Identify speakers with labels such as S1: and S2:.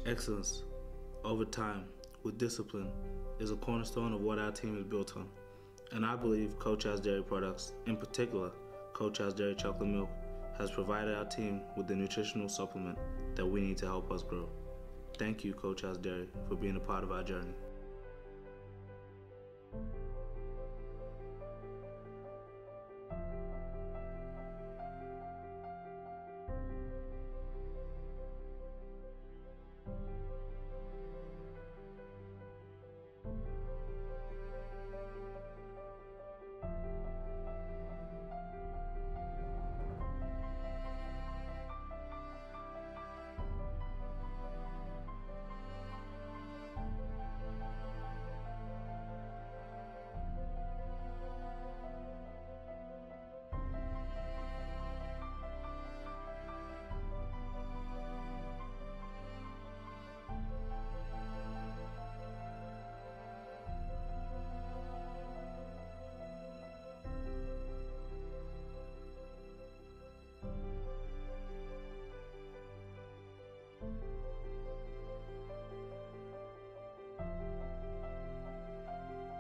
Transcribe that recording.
S1: Excellence over time with discipline is a cornerstone of what our team is built on. And I believe Coach House Dairy Products, in particular Coach House Dairy Chocolate Milk, has provided our team with the nutritional supplement that we need to help us grow. Thank you, Coach House Dairy, for being a part of our journey.